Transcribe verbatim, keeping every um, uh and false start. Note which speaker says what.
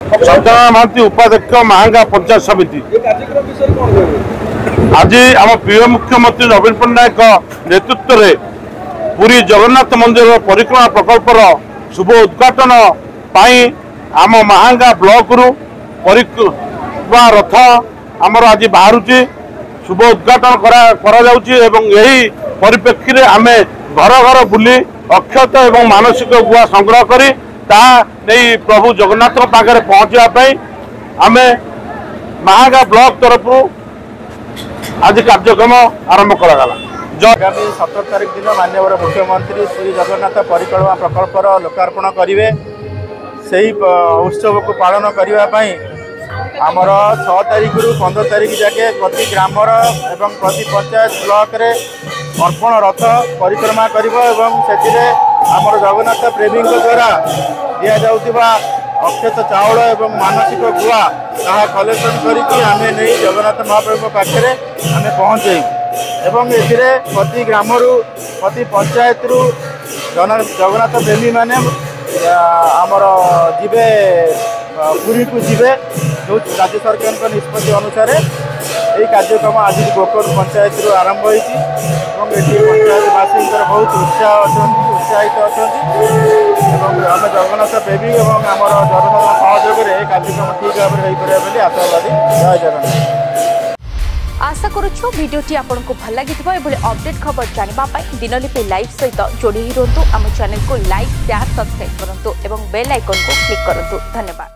Speaker 1: चंद्रमा महांती उपाध्यक्ष महांगा पंचायत समिति आज आम प्रिय मुख्यमंत्री नवीन पट्टनायक नेतृत्व में पुरी जगन्नाथ मंदिर परिक्रमा प्रकल्पर शुभ उद्घाटन आम महांगा ब्लॉक रु परिक्रमा रथ आमर आज बाहर शुभ उद्घाटन करा परिप्रेक्षी में आम घर घर बुली अक्षत एवं मानसिक गुआ संग्रह करी नहीं प्रभु जगन्नाथ पाखे पहुँचापी आम महांगा ब्लॉक तरफ आज कार्यक्रम आरंभ करागला।
Speaker 2: आगामी सतर तारीख दिन माननीय मुख्यमंत्री श्री जगन्नाथ परिक्रमा प्रकल्पर लोकार्पण करेंगे से उत्सव को पालन करने आमर छः तारीख रु पंद्रह तारीख जाके प्रति ग्रामर एवं प्रति पंचायत ब्लॉक रे अर्पण रथ परिक्रमा कर आमर जगन्नाथ प्रेमी द्वारा दि जाउथिबा अक्षत चाउल एवं मानसिक गुआ ताहा कलेक्शन करके आम नहीं जगन्नाथ महाप्रभु पाखे आम पहुँचे एवं ए प्रति ग्रामर प्रति पंचायत रु जगन्नाथ प्रेमी माने आमर जीवे पुरी को जीवे जो राज्य सरकार निष्पत्ति अनुसार यही कार्यक्रम आज गोकर्ण पंचायत रु आरंभ होती पंचायतवासी बहुत उत्साह अच्छा उत्साहित अच्छा आम जगन्नाथ प्रेमी और आम जनता सहयोग में कार्यक्रम ठीक भाव में हो आशावादी। जय जगन्नाथ।
Speaker 3: आशा करुछु भिडियोटी आपको भल लगी अपडेट खबर जानापी दिनलिपि लाइव सहित जोड़ी रुहतु आम चैनल को लाइक शेयर सब्सक्राइब करूँ और बेल आइकन को क्लिक करूँ। धन्यवाद।